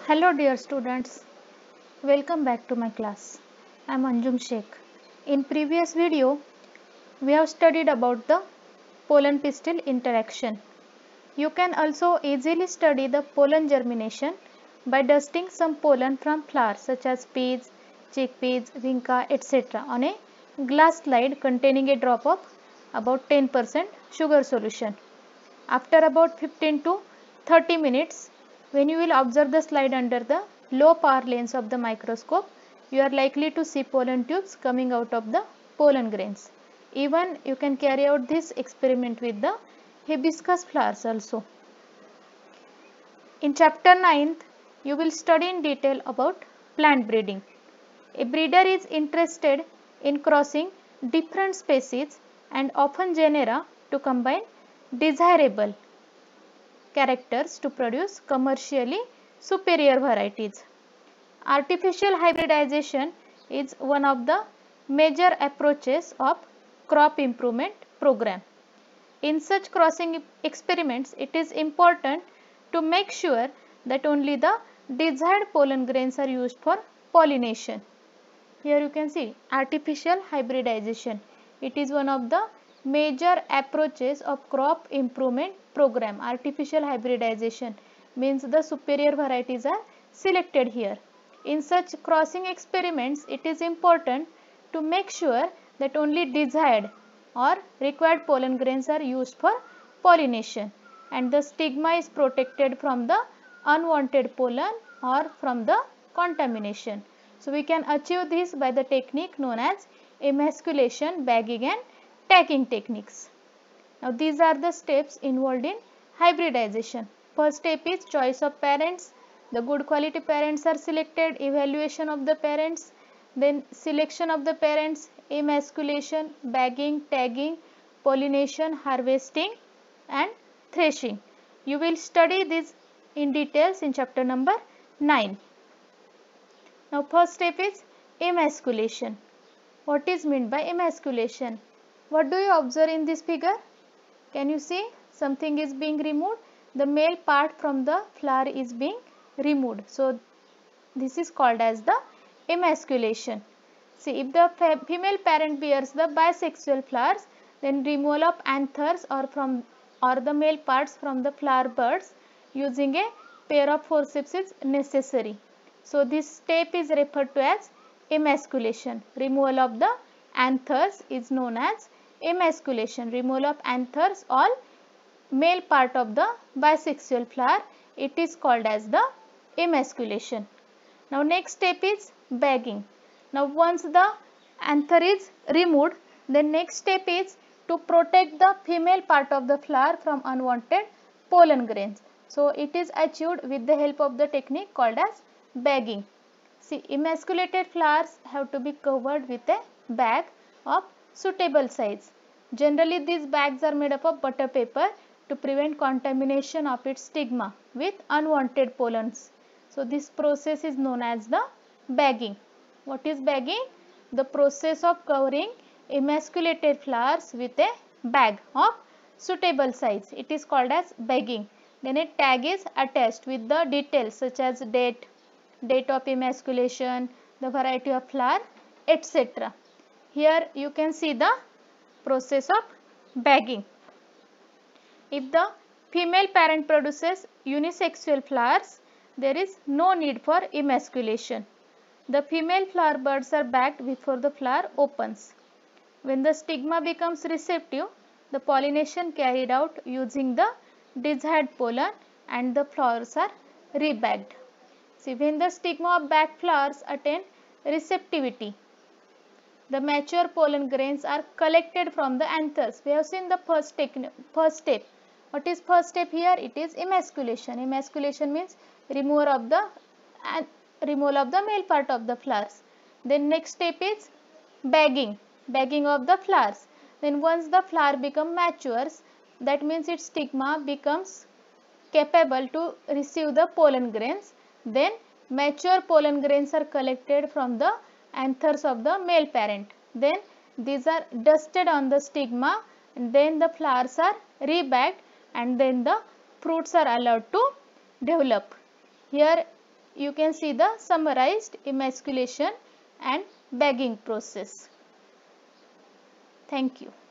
Hello dear students, welcome back to my class. I am Anjum Sheikh. In previous video, we have studied about the pollen pistil interaction. You can also easily study the pollen germination by dusting some pollen from flowers such as peas, chickpeas, vinca, etc. on a glass slide containing a drop of about 10% sugar solution. After about 15 to 30 minutes, when you will observe the slide under the low power lens of the microscope, you are likely to see pollen tubes coming out of the pollen grains. Even you can carry out this experiment with the hibiscus flowers also. In chapter 9th, you will study in detail about plant breeding. A breeder is interested in crossing different species and often genera to combine desirable characters to produce commercially superior varieties. Artificial hybridization is one of the major approaches of crop improvement program. In such crossing experiments, it is important to make sure that only the desired pollen grains are used for pollination. Here you can see artificial hybridization. It is one of the major approaches of crop improvement program. Artificial hybridization means the superior varieties are selected here. In such crossing experiments, it is important to make sure that only desired or required pollen grains are used for pollination and the stigma is protected from the unwanted pollen or from the contamination. So, we can achieve this by the technique known as emasculation, bagging and tagging techniques. Now, these are the steps involved in hybridization. First step is choice of parents. The good quality parents are selected, evaluation of the parents, then selection of the parents, emasculation, bagging, tagging, pollination, harvesting and threshing. You will study this in details in chapter number 9. Now, first step is emasculation. What is meant by emasculation? What do you observe in this figure? Can you see something is being removed? The male part from the flower is being removed. So, this is called as the emasculation. See, if the female parent bears the bisexual flowers, then removal of anthers or the male parts from the flower buds using a pair of forceps is necessary. So, this step is referred to as emasculation. Removal of the anthers is known as emasculation. Removal of anthers, all male part of the bisexual flower, it is called as the emasculation. Now, next step is bagging. Now, once the anther is removed, the next step is to protect the female part of the flower from unwanted pollen grains. So, it is achieved with the help of the technique called as bagging. See, emasculated flowers have to be covered with a bag of suitable size. Generally, these bags are made up of butter paper to prevent contamination of its stigma with unwanted pollens. So, this process is known as the bagging. What is bagging? The process of covering emasculated flowers with a bag of suitable size. It is called as bagging. Then a tag is attached with the details such as date of emasculation, the variety of flower, etc. Here you can see the process of bagging. If the female parent produces unisexual flowers, there is no need for emasculation. The female flower buds are bagged before the flower opens. When the stigma becomes receptive, the pollination carried out using the desired pollen and the flowers are rebagged. See, when the stigma of bagged flowers attain receptivity, the mature pollen grains are collected from the anthers. We have seen the first step. What is first step here? It is emasculation. Emasculation means removal of the male part of the flowers. Then next step is bagging of the flowers. Then once the flower becomes matures, that means its stigma becomes capable to receive the pollen grains. Then mature pollen grains are collected from the anthers of the male parent. Then these are dusted on the stigma and then the flowers are rebagged and then the fruits are allowed to develop. Here you can see the summarized emasculation and bagging process. Thank you.